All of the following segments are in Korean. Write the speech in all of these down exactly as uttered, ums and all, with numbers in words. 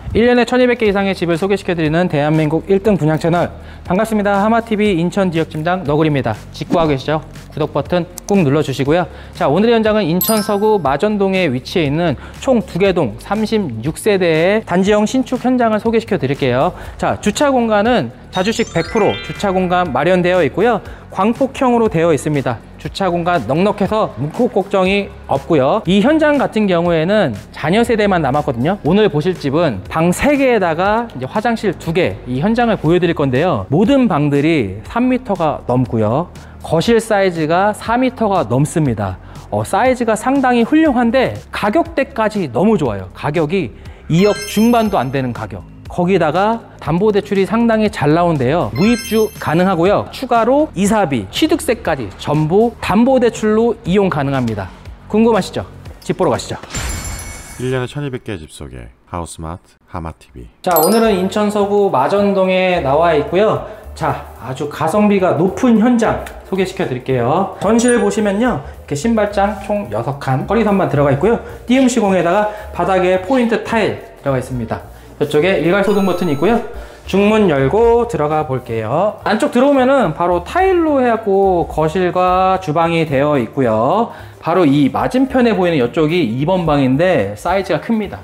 일 년에 천이백 개 이상의 집을 소개시켜드리는 대한민국 일 등 분양 채널, 반갑습니다. 하마티비 인천 지역팀장 너구리입니다. 직구하고 계시죠? 구독 버튼 꾹 눌러주시고요. 자, 오늘의 현장은 인천 서구 마전동에 위치해 있는 총 두 개 동 삼십육 세대의 단지형 신축 현장을 소개시켜 드릴게요. 자, 주차 공간은 자주식 백 퍼센트 주차 공간 마련되어 있고요. 광폭형으로 되어 있습니다. 주차 공간 넉넉해서 묵묵 걱정이 없고요. 이 현장 같은 경우에는 자녀 세대만 남았거든요. 오늘 보실 집은 방 세 개에다가 이제 화장실 두 개, 이 현장을 보여드릴 건데요. 모든 방들이 삼 미터가 넘고요. 거실 사이즈가 사 미터가 넘습니다. 어, 사이즈가 상당히 훌륭한데 가격대까지 너무 좋아요. 가격이 이억 중반도 안 되는 가격. 거기다가 담보대출이 상당히 잘 나온대요. 무입주 가능하고요. 추가로 이사비, 취득세까지 전부 담보대출로 이용 가능합니다. 궁금하시죠? 집 보러 가시죠. 일 년에 천이백 개 집 소개, 하우스마트 하마티비. 자, 오늘은 인천 서구 마전동에 나와 있고요. 자, 아주 가성비가 높은 현장 소개시켜 드릴게요. 전실 보시면요, 이렇게 신발장 총 여섯 칸, 허리선만 들어가 있고요. 띄움 시공에다가 바닥에 포인트 타일 들어가 있습니다. 이쪽에 일괄 소등 버튼이 있고요. 중문 열고 들어가 볼게요. 안쪽 들어오면은 바로 타일로 해갖고 거실과 주방이 되어 있고요. 바로 이 맞은편에 보이는 이쪽이 이 번 방인데 사이즈가 큽니다.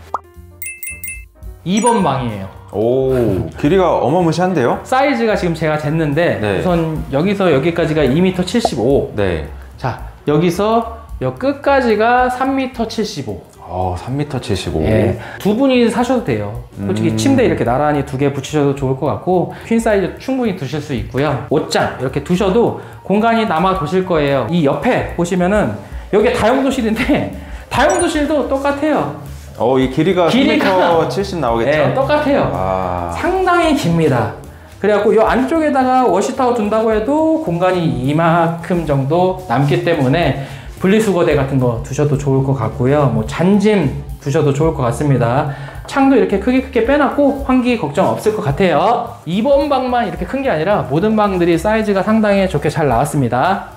이 번 방이에요. 오, 길이가 어마무시한데요? 사이즈가 지금 제가 쟀는데, 네. 우선 여기서 여기까지가 이 미터 칠십오. 네. 자, 여기서 여 끝까지가 삼 미터 칠십오. 어, 삼 미터 칠십오. 예, 두 분이 사셔도 돼요. 솔직히 음. 침대 이렇게 나란히 두 개 붙이셔도 좋을 것 같고, 퀸 사이즈 충분히 두실 수 있고요. 옷장 이렇게 두셔도 공간이 남아 도실 거예요. 이 옆에 보시면은 여기 다용도실인데 다용도실도 똑같아요. 어, 이 길이가, 길이가 삼 미터 칠십 나오겠죠? 네, 똑같아요. 아. 상당히 깁니다. 그래갖고 이 안쪽에다가 워시타워 둔다고 해도 공간이 이만큼 정도 남기 때문에 분리수거대 같은 거 두셔도 좋을 것 같고요. 뭐 잔짐 두셔도 좋을 것 같습니다. 창도 이렇게 크게 크게 빼놨고 환기 걱정 없을 것 같아요. 이 번 방만 이렇게 큰 게 아니라 모든 방들이 사이즈가 상당히 좋게 잘 나왔습니다.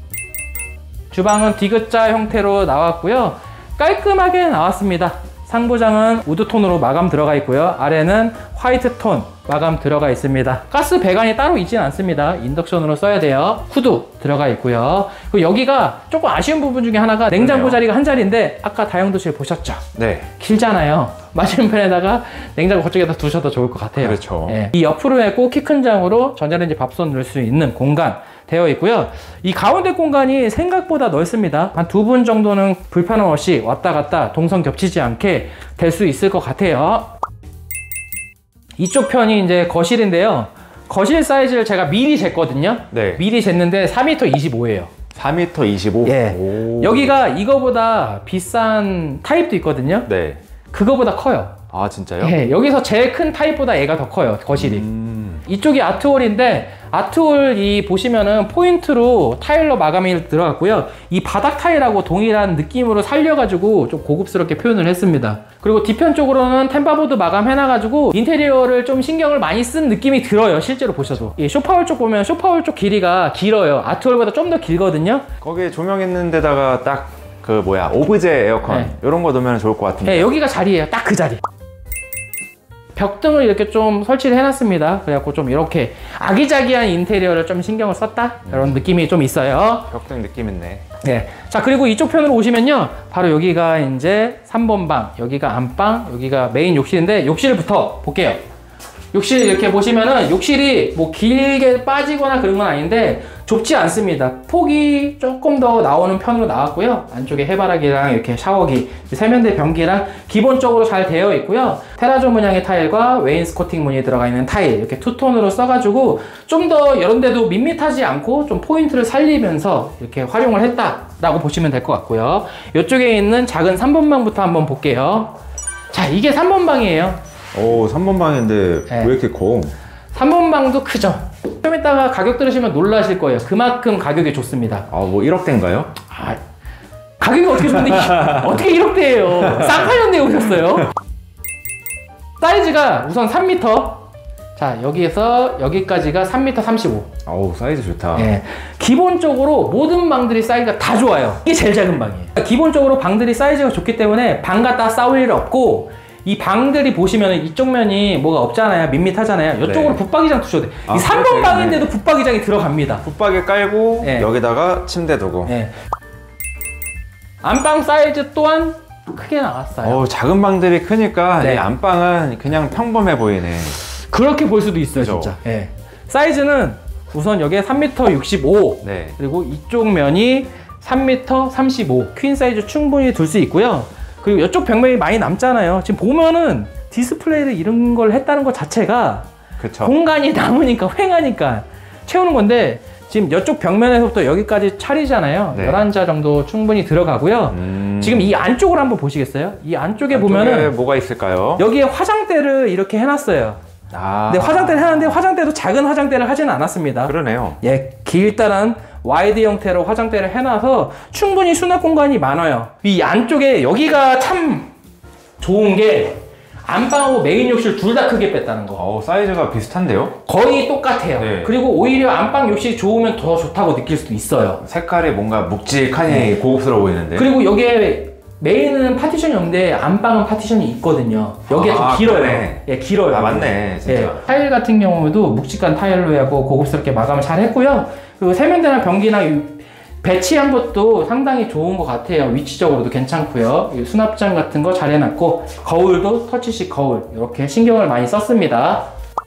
주방은 디귿자 형태로 나왔고요. 깔끔하게 나왔습니다. 상부장은 우드톤으로 마감 들어가 있고요. 아래는 화이트톤 마감 들어가 있습니다. 가스 배관이 따로 있지는 않습니다. 인덕션으로 써야 돼요. 후드 들어가 있고요. 그리고 여기가 조금 아쉬운 부분 중에 하나가 냉장고 그러네요. 자리가 한 자리인데 아까 다용도실 보셨죠? 네. 길잖아요. 맞은편에다가 냉장고 그쪽에다 두셔도 좋을 것 같아요. 그렇죠. 네. 이 옆으로 해고 키 큰 장으로 전자레인지 밥솥 넣을 수 있는 공간 되어 있고요. 이 가운데 공간이 생각보다 넓습니다. 한 두 분 정도는 불편함 없이 왔다 갔다 동선 겹치지 않게 될 수 있을 것 같아요. 이쪽 편이 이제 거실인데요. 거실 사이즈를 제가 미리 쟀거든요. 네. 미리 쟀는데 사 미터 이십오예요. 사 미터 이십오? 예. 오. 여기가 이거보다 비싼 타입도 있거든요. 네. 그거보다 커요. 아, 진짜요? 예. 여기서 제일 큰 타입보다 얘가 더 커요, 거실이. 음. 이쪽이 아트홀인데, 아트홀 이 보시면은 포인트로 타일러 마감이 들어갔고요. 이 바닥 타일하고 동일한 느낌으로 살려가지고 좀 고급스럽게 표현을 했습니다. 그리고 뒤편 쪽으로는 템바보드 마감 해놔가지고 인테리어를 좀 신경을 많이 쓴 느낌이 들어요, 실제로 보셔도. 이 소파홀 쪽 보면 소파홀 쪽 길이가 길어요. 아트홀보다 좀 더 길거든요. 거기에 조명 있는 데다가 딱 그 뭐야, 오브제 에어컨 네. 이런 거 넣으면 좋을 것 같은데. 네, 여기가 자리예요. 딱 그 자리. 벽등을 이렇게 좀 설치를 해놨습니다. 그래갖고 좀 이렇게 아기자기한 인테리어를 좀 신경을 썼다? 이런 느낌이 좀 있어요. 벽등 느낌 있네. 네. 자, 그리고 이쪽 편으로 오시면요. 바로 여기가 이제 삼 번 방, 여기가 안방, 여기가 메인 욕실인데 욕실부터 볼게요. 욕실 이렇게 보시면은 욕실이 뭐 길게 빠지거나 그런 건 아닌데 좁지 않습니다. 폭이 조금 더 나오는 편으로 나왔고요. 안쪽에 해바라기랑 이렇게 샤워기, 세면대 변기랑 기본적으로 잘 되어 있고요. 테라조 문양의 타일과 웨인스코팅 문이 들어가 있는 타일 이렇게 투톤으로 써가지고 좀 더 이런 데도 밋밋하지 않고 좀 포인트를 살리면서 이렇게 활용을 했다라고 보시면 될 것 같고요. 이쪽에 있는 작은 삼 번 방부터 한번 볼게요. 자, 이게 삼 번 방이에요. 오, 삼 번 방인데 네. 왜 이렇게 커? 삼 번 방도 크죠? 좀 이따가 가격 들으시면 놀라실 거예요. 그만큼 가격이 좋습니다. 아, 뭐 일억대인가요? 아, 가격이 어떻게 좋은데 어떻게 일억대예요? 쌍파년대 오셨어요? 사이즈가 우선 삼 미터. 자, 여기에서 여기까지가 삼 미터 삼십오. 어우, 사이즈 좋다. 네. 기본적으로 모든 방들이 사이즈가 다 좋아요. 이게 제일 작은 방이에요. 기본적으로 방들이 사이즈가 좋기 때문에 방 갖다 싸울 일 없고, 이 방들이 보시면 이쪽 면이 뭐가 없잖아요. 밋밋하잖아요. 이쪽으로 네. 붙박이장 두셔도 돼요. 아, 이 삼 번 그렇죠. 방인데도 붙박이장이 들어갑니다. 붙박이 깔고 네. 여기다가 침대 두고. 네. 안방 사이즈 또한 크게 나왔어요. 어, 작은 방들이 크니까 네. 이 안방은 그냥 평범해 보이네. 그렇게 볼 수도 있어요, 그죠? 진짜. 예. 사이즈는 우선 여기에 삼 미터 육십오, 네. 그리고 이쪽 면이 삼 미터 삼십오, 퀸 사이즈 충분히 둘 수 있고요. 그리고 이쪽 벽면이 많이 남잖아요. 지금 보면은 디스플레이를 이런 걸 했다는 것 자체가 그쵸. 공간이 남으니까 횡하니까 채우는 건데, 지금 이쪽 벽면에서부터 여기까지 차리잖아요. 네. 열한 자 정도 충분히 들어가고요. 음... 지금 이 안쪽을 한번 보시겠어요? 이 안쪽에, 안쪽에 보면은 뭐가 있을까요? 여기에 화장대를 이렇게 해놨어요. 아, 근데 화장대를 해놨는데 화장대도 작은 화장대를 하지는 않았습니다. 그러네요. 예, 길다란 와이드 형태로 화장대를 해놔서 충분히 수납 공간이 많아요. 이 안쪽에 여기가 참 좋은 게 안방하고 메인 욕실 둘 다 크게 뺐다는 거. 어, 사이즈가 비슷한데요? 거의 똑같아요. 네. 그리고 오히려 안방 욕실이 좋으면 더 좋다고 느낄 수도 있어요. 색깔이 뭔가 묵직하니 네. 고급스러워 보이는데. 그리고 여기에 메인은 파티션이 없는데 안방은 파티션이 있거든요. 여기가 아, 좀 길어요. 그러네. 예, 길어요. 아, 맞네, 진짜. 예, 타일 같은 경우도 묵직한 타일로 하고 고급스럽게 마감을 잘 했고요. 그리고 세면대나 변기나 이 배치한 것도 상당히 좋은 것 같아요. 위치적으로도 괜찮고요. 이 수납장 같은 거 잘 해놨고, 거울도 터치식 거울 이렇게 신경을 많이 썼습니다.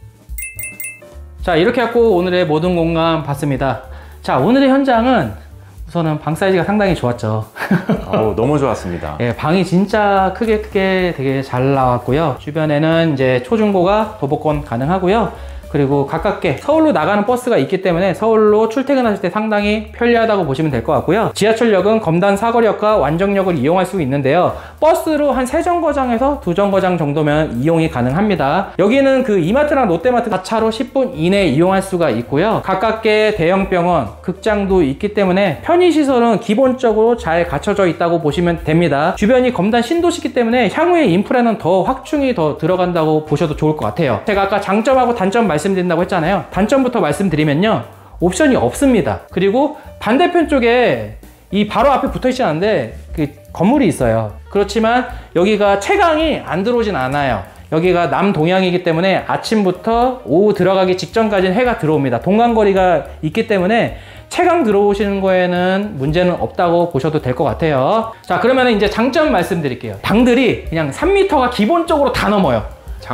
자, 이렇게 갖고 오늘의 모든 공간 봤습니다. 자, 오늘의 현장은 우선은 방 사이즈가 상당히 좋았죠. 어, 너무 좋았습니다. 예, 방이 진짜 크게 크게 되게 잘 나왔고요. 주변에는 이제 초중고가 도보권 가능하고요. 그리고 가깝게 서울로 나가는 버스가 있기 때문에 서울로 출퇴근하실 때 상당히 편리하다고 보시면 될 것 같고요. 지하철역은 검단 사거리역과 완정역을 이용할 수 있는데요. 버스로 한 세 정거장에서 두 정거장 정도면 이용이 가능합니다. 여기는 그 이마트랑 롯데마트 사 차로 십 분 이내에 이용할 수가 있고요. 가깝게 대형 병원, 극장도 있기 때문에 편의시설은 기본적으로 잘 갖춰져 있다고 보시면 됩니다. 주변이 검단 신도시이기 때문에 향후에 인프라는 더 확충이 더 들어간다고 보셔도 좋을 것 같아요. 제가 아까 장점하고 단점 말씀 말씀드린다고 했잖아요. 단점부터 말씀드리면요, 옵션이 없습니다. 그리고 반대편 쪽에 이 바로 앞에 붙어 있지 않은데 그 건물이 있어요. 그렇지만 여기가 채광이 안 들어오진 않아요. 여기가 남동향이기 때문에 아침부터 오후 들어가기 직전까지는 해가 들어옵니다. 동간거리가 있기 때문에 채광 들어오시는 거에는 문제는 없다고 보셔도 될 것 같아요. 자, 그러면 이제 장점 말씀드릴게요. 방들이 그냥 삼 미터가 기본적으로 다 넘어요.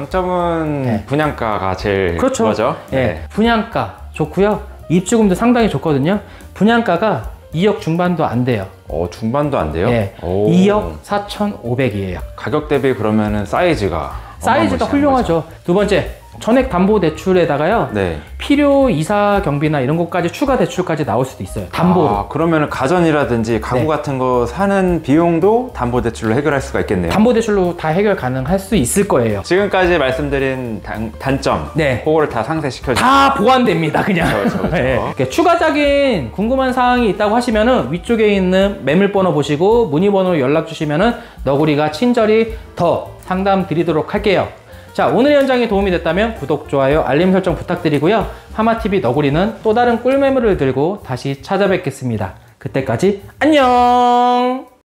장점은 네. 분양가가 제일 그렇죠. 그거죠. 예, 네. 분양가 좋고요. 입주금도 상당히 좋거든요. 분양가가 이억 중반도 안 돼요. 어, 중반도 안 돼요? 예, 오. 이억 사천오백이에요. 가격 대비 그러면은 사이즈가 사이즈가 어마무시한 훌륭하죠. 두 번째, 전액 담보 대출에다가요. 거죠. 네. 필요 이사 경비나 이런 것까지 추가 대출까지 나올 수도 있어요. 담보로. 아, 그러면은 가전이라든지 가구 네. 같은 거 사는 비용도 담보 대출로 해결할 수가 있겠네요. 담보 대출로 다 해결 가능할 수 있을 거예요. 지금까지 말씀드린 단, 단점, 네. 그거를 다 상쇄시켜 주 다 보완됩니다, 그냥. 그렇죠, 그렇죠. 예. 이렇게 추가적인 궁금한 사항이 있다고 하시면은 위쪽에 있는 매물번호 보시고 문의번호로 연락 주시면은 너구리가 친절히 더 상담 드리도록 할게요. 자, 오늘 현장에 도움이 됐다면 구독, 좋아요, 알림 설정 부탁드리고요. 하마티비 너구리는 또 다른 꿀매물을 들고 다시 찾아뵙겠습니다. 그때까지 안녕!